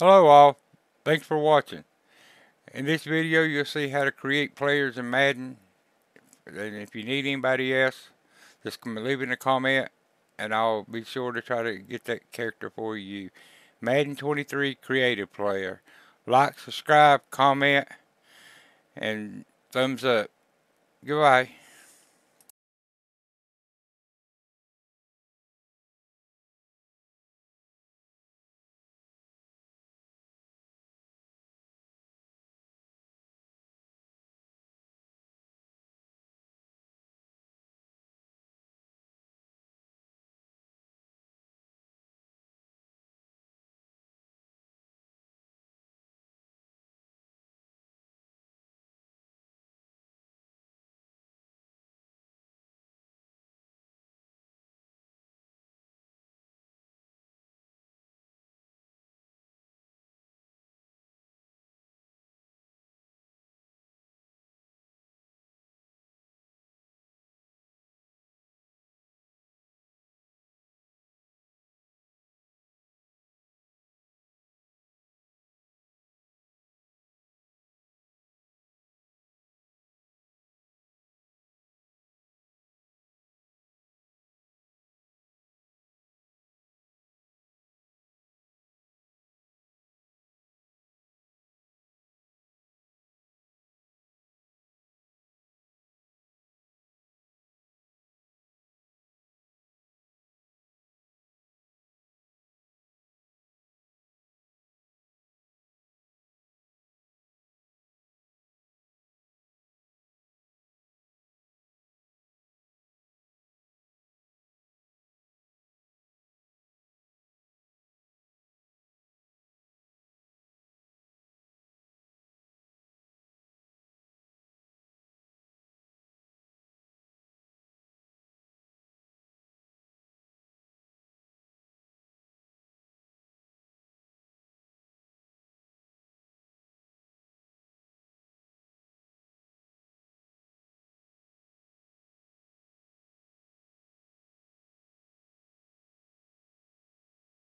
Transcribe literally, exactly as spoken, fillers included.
Hello all, thanks for watching. In this video you'll see how to create players in Madden, and if you need anybody else, just leave in a comment and I'll be sure to try to get that character for you. Madden twenty-three creative player. Like, subscribe, comment, and thumbs up. Goodbye.